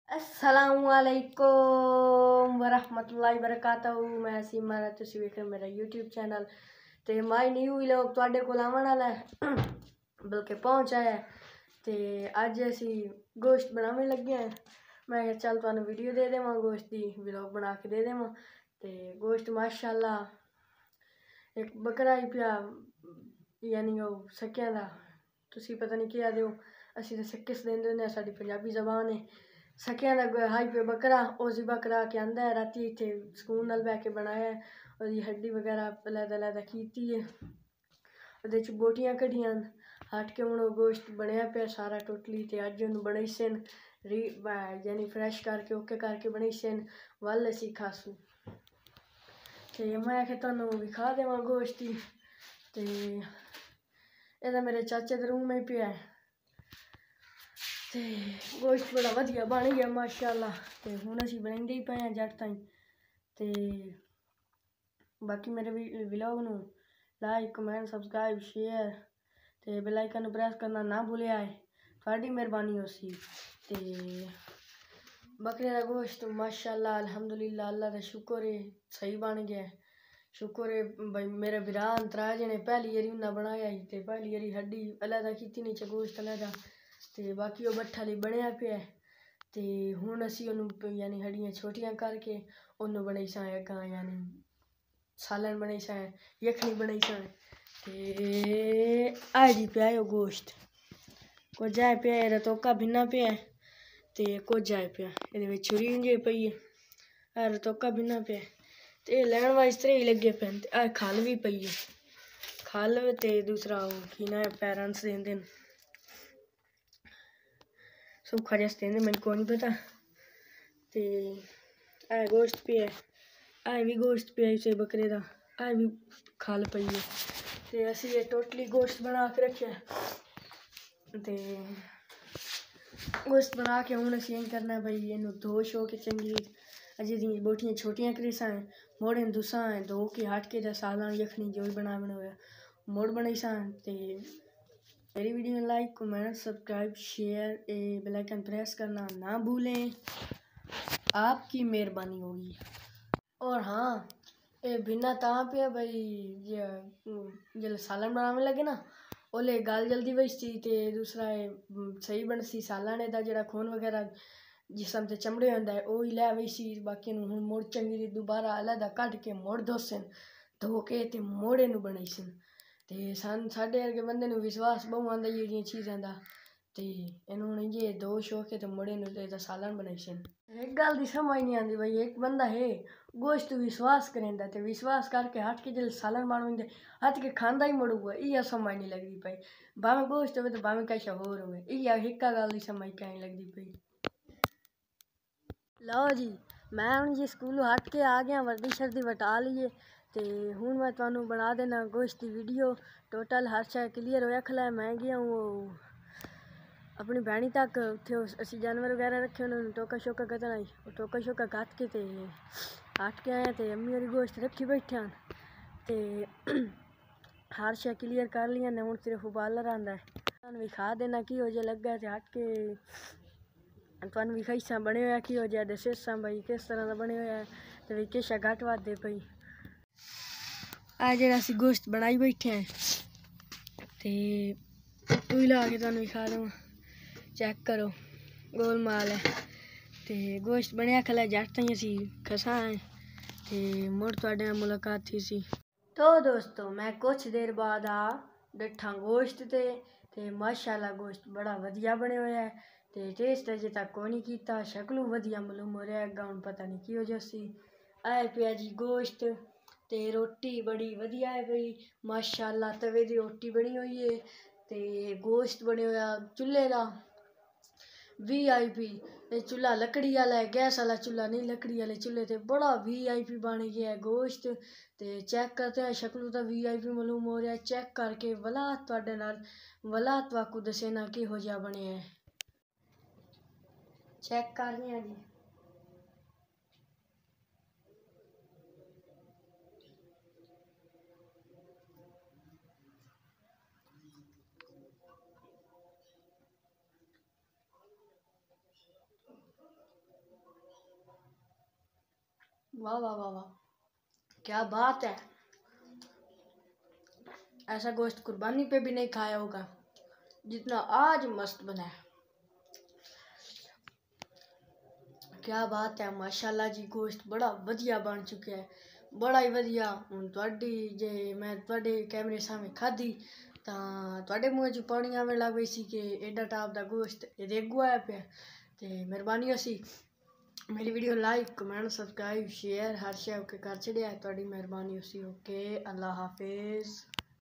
अस्सलामुअलैकुम वरहमतुल्लाहि वबरकातहू। मैं हसीम मारा तुसी वेख रहे मेरा यूट्यूब चैनल ते माई न्यू व्लॉग तुहाडे कोल आवन वाला है बल्कि पहुंच आया है। ते अज असी गोश्त बनाने लगे हैं। मैं चल तुहानू वीडियो दे देवां गोश्त दी, व्लॉग बना के दे देवां। ते गोश्त माशाअल्लाह एक बकरा ही पिया, यानी वो सक्कियां दा, तुसी पता नहीं क्या दो, असी तो सक्किस देंदे ने, साडी पंजाबी जबान है। सक्कियां दा हाई पे बकरा ओ ज़िबा करा के आंदा है, राती इत्थे सुकून नाल बैठ के बनाया है। ओदी हड्डी वगैरह अलग-अलग कीती है, ओदे च बोटियां कड्डियां हट के हुण गोश्त बनया पिया सारा टोटली। ते अज उन्नू बनाइसे यानी फ्रैश करके ओके करके बनाइसे वल असी खासू। ते मैं आखे तुहानू विखा देवां गोश्त ही। ते एदा मेरे चाचे दे रूम में पिया है। ते गोश्त बड़ा वधिया बन गया माशाअल्लाह। ते हुण असी बनाइंदे ही पे हैं जट ताईं। ते बाकी मेरे व्लॉग नू लाइक कमेंट सब्सक्राइब शेयर ते बेल आइकन प्रेस करना ना भूलिया है, थोड़ी मेहरबानी होसी। ते बकरे का गोश्त माशाअल्लाह अल्हम्दुलिल्लाह अल्लाह का शुक्र है सही बन गया है। शुक्र है भाई मेरे बिरान 3 जने पहली बारी उन्हें बनाया ही, ते पहली बारी हड्डी अलग की नहीं गोश्त अलग। ते बाकी वो बट्ठा ली बनया पिया है। ते हुण असी उन्नू यानी हड्डियां छोटियां करके उन्नू बनाई सा अग्गां, यानी सालन बनाई सा, यखनी बनाई सा। ते आई जी पिया है गोश्त, कुछ जाए पिया है तोका भिन्ना पिया है, ते कुछ जाए पिया ये छुरी इंजे पई है, तोका भिन्ना पिया है। ते लैन वाइज ही लगे पे खल भी पई है, खल ते दूसरा वो की ना पैरां से देंदे न सूखा जैसे देंदे, मैंने को नहीं पता। ते आए गोश्त पिया है, आए भी गोश्त पिया इसे बकरे का, आए भी खल पई है। ते असी ये टोटली गोश्त बना के रखे। ते गोश्त बना के हुण असी करना है भाई इनू धो शो के चंगी अजी दी बोटियां छोटियां करीसा है, मोड़े दूसा है धो के हट के सालन यखनी जो भी बना होया मोड़ बनाई सा। ते मेरी video like comment subscribe share bell icon press करना ना भूलें, आपकी मेहरबानी होगी। और हाँ ये भिन्ना तां पे भाई जल सालन बनाने लगे ना ओले गल जल्दी बजती, ते दूसरा सही बनसी सालन दा जेड़ा खून वगैरह जिसम से चमड़े होंदा है वो ही लै वैसी। बाकी हुण मुड़ चंगी दोबारा अलग कट के मुड़ धोसन, धो के ते मोड़े नू बनाईसन। ते साढ़े वर्गे बंदे नू विश्वास बहु आंदा ये चीज़ां दा, ते इन्होंने ये दो शो के तो मुड़े नू सालन बनाईसन। एक गल दी समझ नहीं आती भाई, एक बंदा है गोश्त विश्वास करेंदा ते विश्वास करके हट के जल सालन बनवांदे हट के खांदा ही मुड़ूगा, इया समझ नहीं लगती पई। भावें गोश्त हो तो भावें कश होर हो, इया हिक्का गल दी समझ क्या नहीं लगती पई। लो जी मैं हूँ जी स्कूलों हट के आ गया, वर्दी शर्दी वटा लीए। ते हूँ मैं तुहानू बना देना गोश्त की वीडियो, टोटल हर शय क्लीयर होया खला। मैं गया हूँ अपनी भैनी तक, उत्थे असी जानवर वगैरह रखे उन्होंने टोका शोका कतना ही टोका शोका कट के ते हट के आए। ते अम्मी और गोश्त रखी बैठे ते हर शय क्लीयर कर लिया ने, हूँ सिर्फ उबाला रहा है। तुहानू विखा देना की हो जे लगा ते हट के तुहानू विखाईसा बने होया की हो जाए, दसेसा भाई किस तरह का बने होया ते किश घट वादे पई। आ जेड़ा असी गोश्त बनाई बैठे हैं ते तू ला के तुहानू विखा देवां, चेक करो गोलमाल है। ते गोश्त बनया खला जट ताईं असी खसा है ते मुड़ तुहाडे नाल मुलाकात थी सी। तो दोस्तों मैं कुछ देर बाद आ डठा गोश्त ते माशाअल्लाह गोश्त बड़ा वधिया बने होया है। ते टेस्ट अजे तक को नहीं कीता, शक्लों वधिया मालूम हो रहा है, गाउन पता नहीं की वजह सी। आए पिया जी गोश्त ते रोटी बड़ी वधिया है भाई माशाअल्लाह, तवे दी रोटी बनी हुई है। ते गोश्त बने होया चूल्हे का VIP, चूल्हा लकड़ी वाला है, गैस वाला चूल्हा नहीं, लकड़ी वाले चूल्हे ते बड़ा VIP बन गया है गोश्त। ते चेक करते हैं शक्लों तो VIP मालूम हो रहा है, चेक करके वला तुहाडे नाल वला तुहाकू दसेना किहो जिहा बने है, चेक कर रहे हैं जी। वाह वाह वाह वाह, क्या बात है। ऐसा गोश्त कुर्बानी पे भी नहीं खाया होगा जितना आज मस्त बना है। क्या बात है, माशाल्लाह जी। गोश्त बड़ा वधिया बन चुका है, बड़ा ही वधिया। हुण तुहाडी जे मैं तुहाडे कैमरे सामने खाधी तां तुहाडे मूँह च पानी आवे लग पई सी कि एडा टाप दा गोश्त रेगू आया पिया। ते मेहरबानी असी मेरी video like comment subscribe share हर शे ओके कर छड़िया। तुहाडी मेहरबानी उसी। ओके, अल्लाह हाफिज़।